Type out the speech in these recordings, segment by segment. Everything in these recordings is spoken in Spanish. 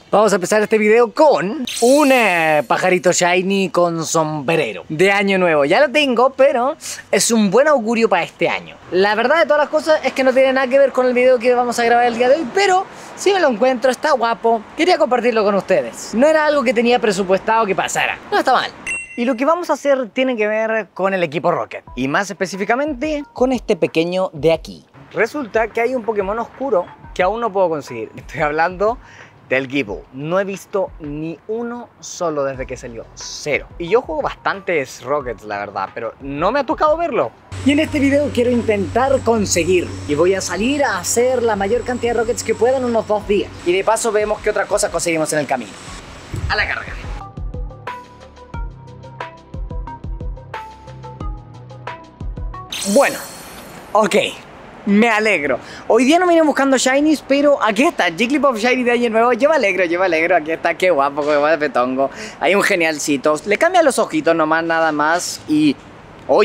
Vamos a empezar este video con un pajarito shiny con sombrero de año nuevo. Ya lo tengo, pero es un buen augurio para este año. La verdad de todas las cosas es que no tiene nada que ver con el video que vamos a grabar el día de hoy, pero si me lo encuentro, está guapo. Quería compartirlo con ustedes. No era algo que tenía presupuestado que pasara. No está mal. Y lo que vamos a hacer tiene que ver con el equipo Rocket. Y más específicamente con este pequeño de aquí. Resulta que hay un Pokémon oscuro que aún no puedo conseguir. Estoy hablando del Gible. No he visto ni uno solo desde que salió. Cero. Y yo juego bastantes Rockets, la verdad, pero no me ha tocado verlo. Y en este video quiero intentar conseguirlo. Y voy a salir a hacer la mayor cantidad de Rockets que pueda en unos 2 días. Y de paso vemos qué otra cosa conseguimos en el camino. A la carga. Bueno, ok. Me alegro. Hoy día no vine buscando shinies, pero aquí está, Jigglypuff Shiny de año nuevo. Yo me alegro, aquí está, qué guapo, qué guapo de petongo. Hay un genialcito. Le cambia los ojitos nomás, nada más. Y... ¡Uy!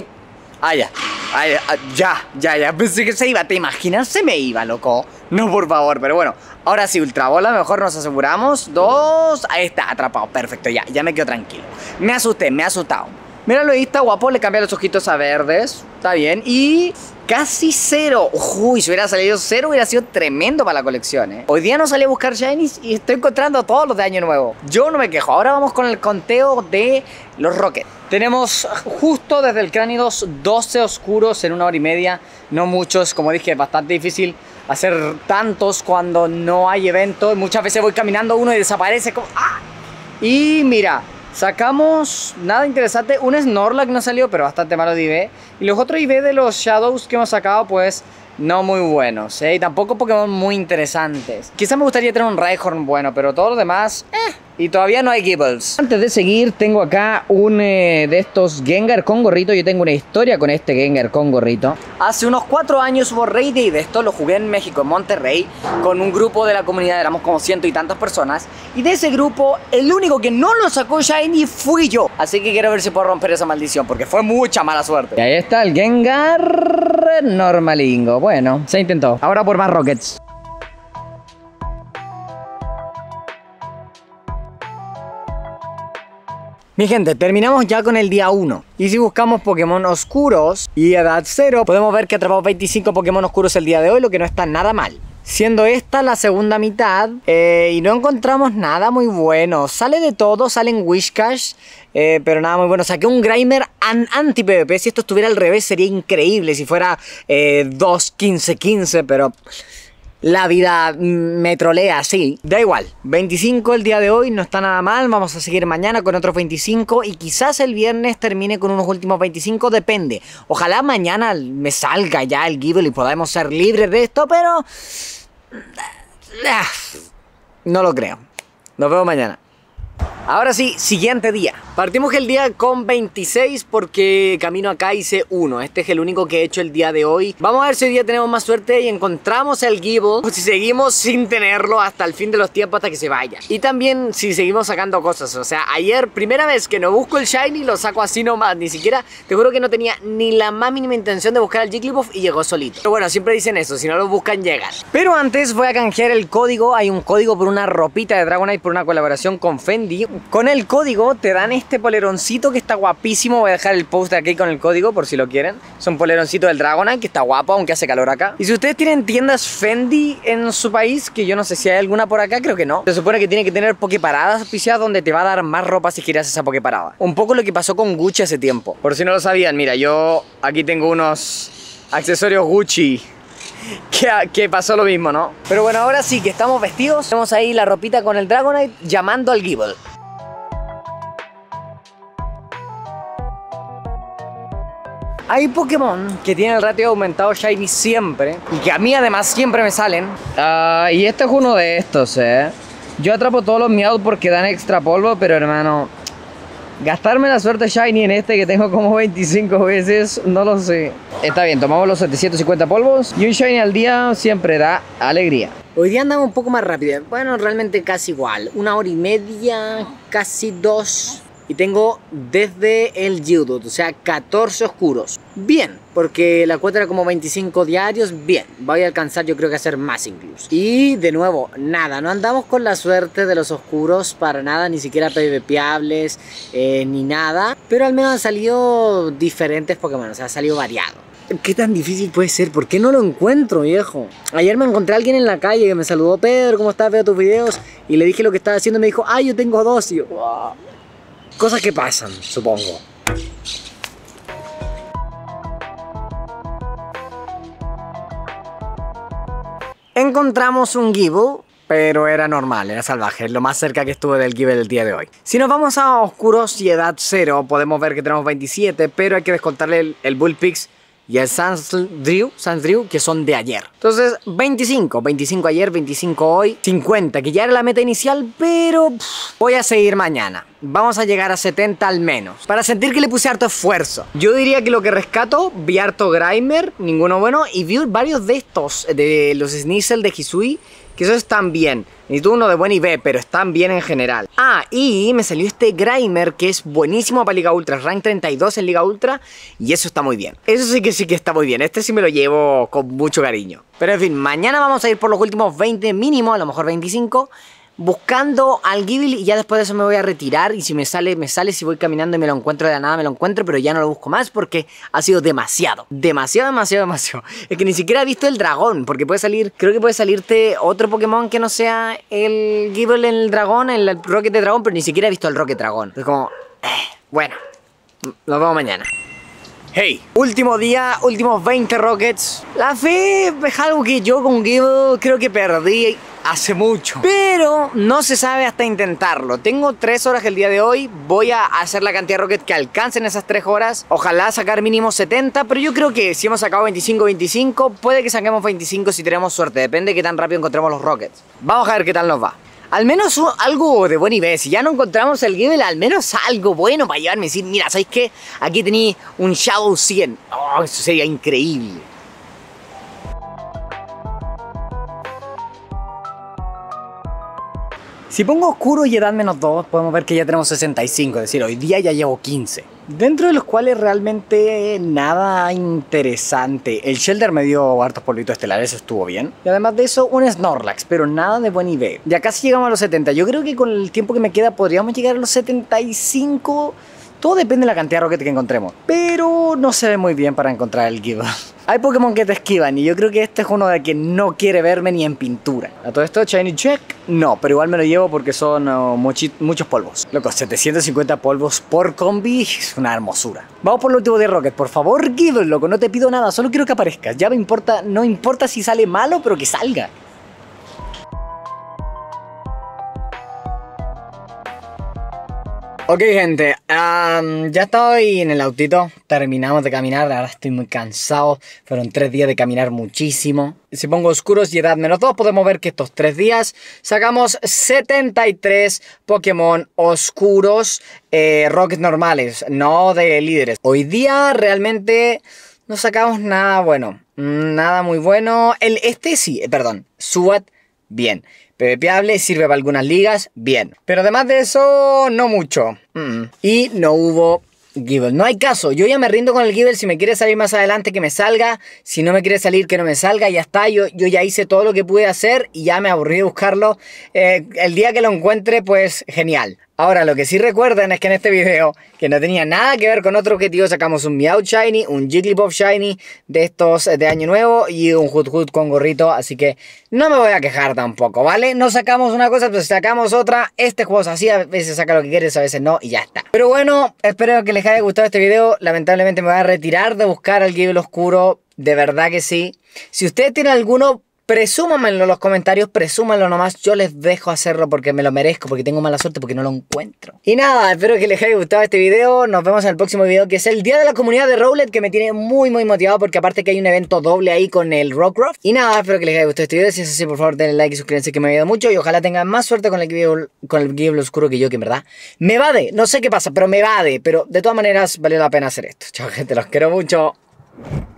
Ya. Pensé que se iba, ¿te imaginas? Se me iba, loco. No, por favor, pero bueno. Ahora sí, Ultra Bola, mejor nos aseguramos. 2, ahí está, atrapado, perfecto, ya me quedo tranquilo. Me asusté, me he asustado. Míralo ahí, está guapo, le cambia los ojitos a verdes. Está bien, y... casi 0. Uy, si hubiera salido 0 hubiera sido tremendo para la colección, ¿eh? Hoy día no salí a buscar shinies y estoy encontrando todos los de año nuevo. Yo no me quejo. Ahora vamos con el conteo de los Rocket. Tenemos justo desde el Cranidos 12 oscuros en 1 hora y media. No muchos, como dije, es bastante difícil hacer tantos cuando no hay evento. Muchas veces voy caminando uno y desaparece como... ¡ah! Y mira... sacamos nada interesante, un Snorlax no salió, pero bastante malo de IV. Y los otros IV de los Shadows que hemos sacado, pues no muy buenos, ¿eh? Y tampoco Pokémon muy interesantes. Quizás me gustaría tener un Rhyhorn bueno, pero todo lo demás, Y todavía no hay Gibles. Antes de seguir, tengo acá un de estos Gengar con gorrito. Yo tengo una historia con este Gengar con gorrito. Hace unos 4 años hubo Raid Day de esto. Lo jugué en México, en Monterrey, con un grupo de la comunidad. Éramos como 100 y tantas personas. Y de ese grupo, el único que no lo sacó Shiny fui yo. Así que quiero ver si puedo romper esa maldición, porque fue mucha mala suerte. Y ahí está el Gengar normalingo. Bueno, se intentó. Ahora por más Rockets. Mi gente, terminamos ya con el día 1. Y si buscamos Pokémon oscuros y edad 0, podemos ver que atrapamos 25 Pokémon oscuros el día de hoy, lo que no está nada mal. Siendo esta la segunda mitad, y no encontramos nada muy bueno. Sale de todo, salen Whiscash, pero nada muy bueno. Saqué un Grimer anti-PvP. Si esto estuviera al revés sería increíble. Si fuera 2-15-15, pero... la vida me trolea así. Da igual, 25 el día de hoy, no está nada mal. Vamos a seguir mañana con otros 25 y quizás el viernes termine con unos últimos 25, depende. Ojalá mañana me salga ya el Gible y podamos ser libres de esto, pero... no lo creo. Nos vemos mañana. Ahora sí, siguiente día. Partimos el día con 26 porque camino acá hice 1. Este es el único que he hecho el día de hoy. Vamos a ver si hoy día tenemos más suerte y encontramos el Gible, o si seguimos sin tenerlo hasta el fin de los tiempos, hasta que se vaya. Y también si seguimos sacando cosas. O sea, ayer, primera vez que no busco el Shiny, lo saco así nomás. Ni siquiera, te juro que no tenía ni la más mínima intención de buscar al Jigglypuff y llegó solito. Pero bueno, siempre dicen eso, si no lo buscan llegan. Pero antes voy a canjear el código. Hay un código por una ropita de Dragonite por una colaboración con Fendi. Con el código te dan este poleroncito que está guapísimo. Voy a dejar el post aquí con el código por si lo quieren. Es un poleroncito del Dragonite que está guapo, aunque hace calor acá. Y si ustedes tienen tiendas Fendi en su país, que yo no sé si hay alguna por acá, creo que no. Se supone que tiene que tener poképaradas auspiciadas donde te va a dar más ropa si quieres esa poképarada. Un poco lo que pasó con Gucci hace tiempo. Por si no lo sabían, mira, yo aquí tengo unos accesorios Gucci que pasó lo mismo, ¿no? Pero bueno, ahora sí que estamos vestidos. Tenemos ahí la ropita con el Dragonite llamando al Gible. Hay Pokémon que tienen el ratio aumentado Shiny siempre, y que a mí además siempre me salen. Y este es uno de estos, Yo atrapo todos los Meowth porque dan extra polvo, pero hermano, gastarme la suerte Shiny en este que tengo como 25 veces, no lo sé. Está bien, tomamos los 750 polvos y un Shiny al día siempre da alegría. Hoy día andamos un poco más rápido. Bueno, realmente casi igual. 1 hora y media, casi 2. y tengo desde el Geodude, o sea 14 oscuros. Bien, porque la cuota era como 25 diarios, bien, voy a alcanzar yo creo que a hacer más incluso. Y de nuevo, nada, no andamos con la suerte de los oscuros para nada, ni siquiera PvPables, ni nada. Pero al menos han salido diferentes Pokémon, o sea, ha salido variado. ¿Qué tan difícil puede ser? ¿Por qué no lo encuentro, viejo? Ayer me encontré a alguien en la calle que me saludó: Pedro, ¿cómo estás? Veo tus videos. Y le dije lo que estaba haciendo y me dijo: ah, yo tengo 2. Y yo, wow. Cosas que pasan, supongo. Encontramos un Gible, pero era normal, era salvaje, lo más cerca que estuve del Gible el día de hoy. Si nos vamos a oscuros y edad 0, podemos ver que tenemos 27, pero hay que descontarle el Bullpix y el Sansdrew, que son de ayer. Entonces, 25 ayer, 25 hoy, 50, que ya era la meta inicial, pero voy a seguir mañana. Vamos a llegar a 70 al menos, para sentir que le puse harto esfuerzo. Yo diría que lo que rescato, vi harto Grimer, ninguno bueno, y vi varios de estos, de los Sneasel de Hisui, que esos están bien. Necesito uno de buen IV, pero están bien en general. Ah, y me salió este Grimer que es buenísimo para Liga Ultra, rank 32 en Liga Ultra, y eso está muy bien. Eso sí que está muy bien, este sí me lo llevo con mucho cariño. Pero en fin, mañana vamos a ir por los últimos 20 mínimo, a lo mejor 25, buscando al Gible, y ya después de eso me voy a retirar. Y si me sale, si voy caminando y me lo encuentro de la nada, me lo encuentro, pero ya no lo busco más porque ha sido demasiado. Es que ni siquiera he visto el dragón, porque puede salir, creo que puede salirte otro Pokémon que no sea el Gible en el dragón, el Rocket de dragón, pero ni siquiera he visto el Rocket dragón. Es como, bueno, nos vemos mañana. Hey, último día, últimos 20 Rockets. La fe es algo que yo con Gible creo que perdí hace mucho, pero no se sabe hasta intentarlo. Tengo 3 horas el día de hoy. Voy a hacer la cantidad de Rockets que alcancen esas 3 horas. Ojalá sacar mínimo 70, pero yo creo que si hemos sacado 25, puede que saquemos 25 si tenemos suerte. Depende de qué tan rápido encontremos los Rockets. Vamos a ver qué tal nos va. Al menos algo de buen nivel. Si ya no encontramos el Gible, al menos algo bueno para llevarme y decir: mira, ¿sabéis qué? Aquí tenéis un Shadow 100. Oh, eso sería increíble. Si pongo oscuro y edad -2, podemos ver que ya tenemos 65, es decir, hoy día ya llevo 15. Dentro de los cuales realmente nada interesante. El Shelter me dio hartos polvitos estelares, eso estuvo bien. Y además de eso, un Snorlax, pero nada de buen nivel. Ya casi llegamos a los 70. Yo creo que con el tiempo que me queda podríamos llegar a los 75. Todo depende de la cantidad de Rocket que encontremos. Pero no se ve muy bien para encontrar el Gible. Hay Pokémon que te esquivan y yo creo que este es uno de que no quiere verme ni en pintura. A todo esto, Shiny Check, no, pero igual me lo llevo porque son muchos polvos. Loco, 750 polvos por combi es una hermosura. Vamos por el último de Rocket, por favor, Gible, loco, no te pido nada, solo quiero que aparezcas. Ya me importa, no importa si sale malo, pero que salga. Ok, gente, ya estoy en el autito, terminamos de caminar, ahora estoy muy cansado, fueron 3 días de caminar muchísimo. Si pongo oscuros y edad -2, podemos ver que estos 3 días sacamos 73 Pokémon oscuros, Rockets normales, no de líderes. Hoy día realmente no sacamos nada bueno, nada muy bueno. Swat, bien. PvPable, sirve para algunas ligas, bien. Pero además de eso, no mucho. Y no hubo Gible. No hay caso, yo ya me rindo con el Gible. Si me quiere salir más adelante, que me salga. Si no me quiere salir, que no me salga. Ya está, yo ya hice todo lo que pude hacer y ya me aburrí de buscarlo. El día que lo encuentre, pues genial. Ahora, lo que sí recuerden es que en este video, que no tenía nada que ver con otro objetivo, sacamos un Meowth Shiny, un Jigglypuff Shiny de estos de año nuevo y un Hoothoot con gorrito, así que no me voy a quejar tampoco, ¿vale? No sacamos una cosa, pues sacamos otra. Este juego es así, a veces saca lo que quieres, a veces no, y ya está. Pero bueno, espero que les haya gustado este video. Lamentablemente me voy a retirar de buscar al Gible oscuro, de verdad que sí. Si ustedes tienen alguno, presúmanmelo en los comentarios, presúmanlo nomás. Yo les dejo hacerlo porque me lo merezco, porque tengo mala suerte, porque no lo encuentro. Y nada, espero que les haya gustado este video. Nos vemos en el próximo video, que es el día de la comunidad de Rowlet, que me tiene muy motivado, porque aparte que hay un evento doble ahí con el Rockruff. Y nada, espero que les haya gustado este video. Si es así, por favor denle like y suscríbanse, que me ayuda mucho. Y ojalá tengan más suerte con el Gible oscuro que yo, que en verdad me evade. No sé qué pasa, pero me evade. Pero de todas maneras valió la pena hacer esto. Chao, gente, los quiero mucho.